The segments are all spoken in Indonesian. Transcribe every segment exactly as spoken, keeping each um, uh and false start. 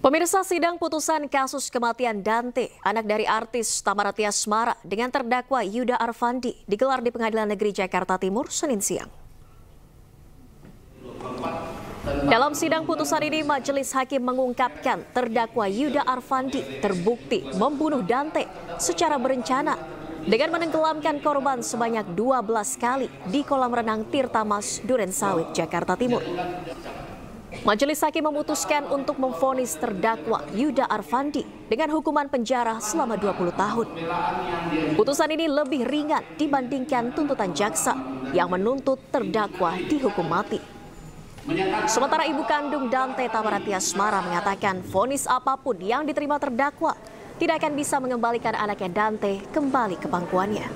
Pemirsa, sidang putusan kasus kematian Dante, anak dari artis Tamaratia Asmara, dengan terdakwa Yuda Arfandi digelar di Pengadilan Negeri Jakarta Timur Senin siang. Dalam sidang putusan ini, majelis hakim mengungkapkan terdakwa Yuda Arfandi terbukti membunuh Dante secara berencana dengan menenggelamkan korban sebanyak dua belas kali di kolam renang Tirtamas, Durensawit, Jakarta Timur. Majelis hakim memutuskan untuk memvonis terdakwa Yuda Arfandi dengan hukuman penjara selama dua puluh tahun. Putusan ini lebih ringan dibandingkan tuntutan jaksa yang menuntut terdakwa dihukum mati. Sementara ibu kandung Dante, Tamaratia Asmara, mengatakan vonis apapun yang diterima terdakwa tidak akan bisa mengembalikan anaknya Dante kembali ke pangkuannya.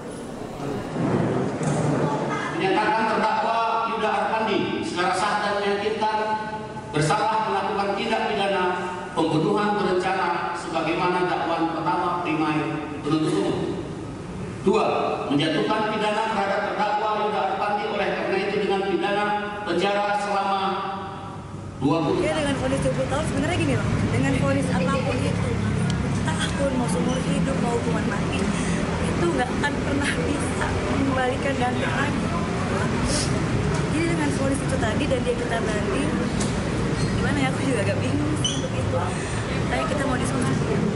Menyatakan terdakwa Yuda Arfandi secara sah dan meyakinkan bersalah melakukan tindak pidana pembunuhan berencana sebagaimana dakwaan pertama primair penuntut umum. Dua, menjatuhkan pidana terhadap terdakwa Yuda Arfandi oleh karena itu dengan pidana penjara selama dua puluh tahun. Ya, dengan vonis dua puluh tahun sebenarnya gini loh, dengan vonis apapun itu, tahun mau seumur hidup mau hukuman mati, itu nggak akan pernah bisa mengembalikan Dante lagi. Jadi dengan vonis itu tadi dan dia kita banding, gimana ya, aku juga agak bingung sih untuk itu. Kayak kita mau diskusi.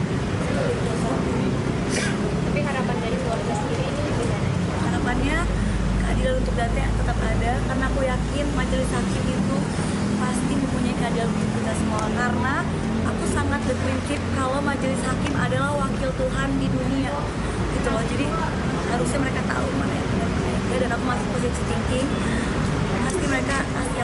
Tapi harapan dari keluarga sendiri ini gimana? Harapannya keadilan untuk Dante tetap ada, karena aku yakin majelis hakim itu pasti mempunyai keadilan untuk kita semua. Karena aku sangat berprinsip kalau majelis hakim adalah wakil Tuhan di dunia, gitu loh. Jadi harusnya mereka tahu mana yang benar mana yang tidak, dan aku masih positive thinking. Pasti mereka pasti